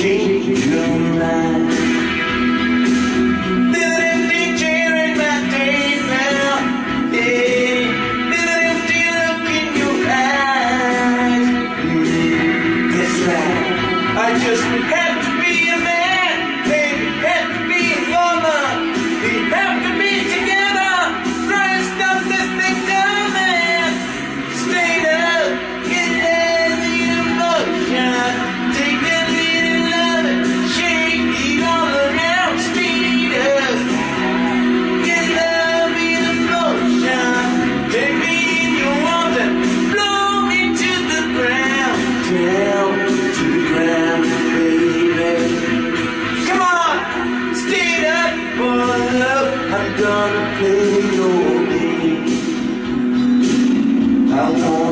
change your mind. Little empty chair in my days now, yeah. Little empty look in your eyes. That's right. I just had to be a man, baby, had to be a woman. We have to be together, try and stop this thing coming. Straight up, get the emotion. Take that little love and shake it all around. Speed up, get love in emotion. Take me in your arms and blow me to the ground. Down to the ground, baby. Come on, stand up for love. I'm gonna play your game. I want